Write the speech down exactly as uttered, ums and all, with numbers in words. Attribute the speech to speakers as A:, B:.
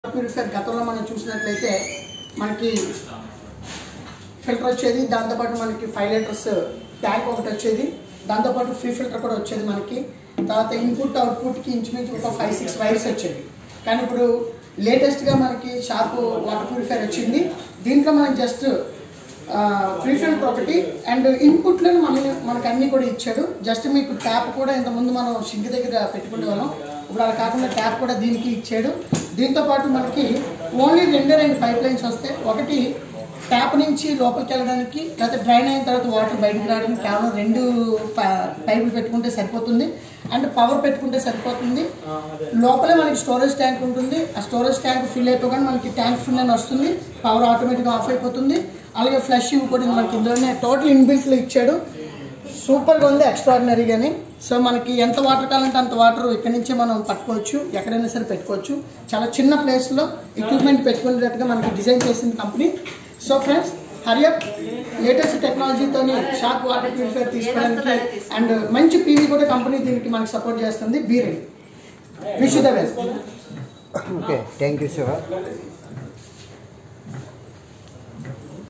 A: Purifier గతంలో మనం చూసినట్లయితే మనకి ఫిల్టర్ వచ్చేది, దాంతోపాటు మనకి ఫైవ్ లీటర్స్ ట్యాంక్ ఒకటి వచ్చేది, దాంతోపాటు ఫ్రీ ఫిల్టర్ కూడా వచ్చేది మనకి. తర్వాత ఇన్పుట్ అవుట్పుట్కి ఇంచుమించు ఒక ఫైవ్ సిక్స్ వైర్స్ వచ్చేవి. కానీ ఇప్పుడు లేటెస్ట్గా మనకి షార్ప్ వాటర్ ప్యూరిఫైర్ వచ్చింది. దీంట్లో మనం జస్ట్ ఫ్రీ ఫిల్టర్ ఒకటి అండ్ ఇన్పుట్లను మన మనకు అన్నీ కూడా ఇచ్చాడు. జస్ట్ మీకు ట్యాప్ కూడా ఇంతకుముందు మనం సింక్ దగ్గర పెట్టుకునే వాళ్ళం, ఇప్పుడు అలా కాకుండా ట్యాప్ కూడా దీనికి ఇచ్చాడు. దీంతోపాటు మనకి ఓన్లీ రెండే రెండు పైప్ లైన్స్ వస్తాయి. ఒకటి ట్యాప్ నుంచి లోపలికి వెళ్ళడానికి, లేకపోతే డ్రైన్ అయిన తర్వాత వాటర్ బయటకు రావడానికి కేవలం రెండు పైపులు పెట్టుకుంటే సరిపోతుంది. అండ్ పవర్ పెట్టుకుంటే సరిపోతుంది. లోపలే మనకి స్టోరేజ్ ట్యాంక్ ఉంటుంది. ఆ స్టోరేజ్ ట్యాంక్ ఫిల్ అయిపోగానే మనకి ట్యాంక్ ఫుల్ అని వస్తుంది, పవర్ ఆటోమేటిక్గా ఆఫ్ అయిపోతుంది. అలాగే ఫ్లష్ కూడా మనకి ఇందులోనే టోటల్ ఇన్బిల్ట్లో ఇచ్చాడు. సూపర్గా ఉంది, ఎక్స్ట్రాడినరీగాని. సో మనకి ఎంత వాటర్ కావాలంటే అంత వాటర్ ఇక్కడి నుంచే మనం పట్టుకోవచ్చు, ఎక్కడైనా సరే పెట్టుకోవచ్చు. చాలా చిన్న ప్లేస్లో ఎక్విప్మెంట్ పెట్టుకునేటట్టుగా మనకి డిజైన్ చేసిన company. So friends, hurry up latest టెక్నాలజీతోని షార్ప్ వాటర్ ప్యూరిఫైర్ తీసుకోవడానికి అండ్ మంచి పీవీ కూడా కంపెనీ దీనికి మనకి సపోర్ట్ చేస్తుంది. Be ready. Wish you the best.
B: Okay, thank you sir.